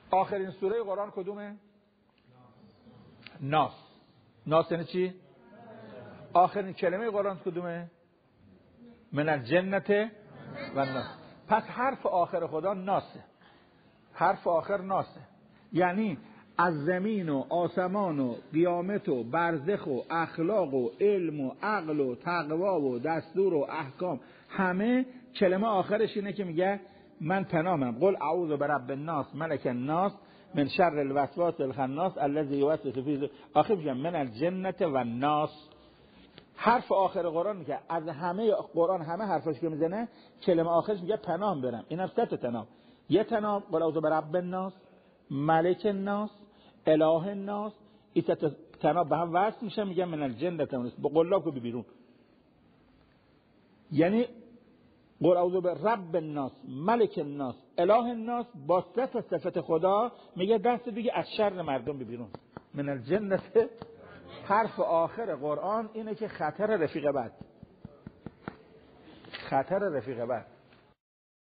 آخرین سوره قرآن کدومه؟ ناس. ناس یعنی چی؟ آخرین کلمه قرآن کدومه؟ من الجنة و الناس. پس حرف آخر خدا ناسه. حرف آخر ناسه، یعنی از زمین و آسمان و قیامت و برزخ و اخلاق و علم و عقل و تقوا و دستور و احکام، همه کلمه آخرش اینه که میگه من پناهم. قل اعوذ برب الناس ملک الناس من شر الوسواس الخناس الذی یوسوس فی آخر میگه من الجنة و الناس. حرف آخر قرآن میگه از همه قرآن همه حرفاش که میزنه کلمه آخرش میگه پناه برم. اینم سه تا تنام. یه تنام قل اعوذ برب الناس ملک الناس اله الناس. این سه تا تنام به هم وصل میشه میگه من الجنة و الناس. با قلاب کو بیرون، یعنی قل اعوذ برب الناس ملک الناس اله الناس با صفت خدا میگه دست دیگه از شر مردم بیرون. من الجنة. حرف آخر قرآن اینه که خطر رفیق بد. خطر رفیق بد.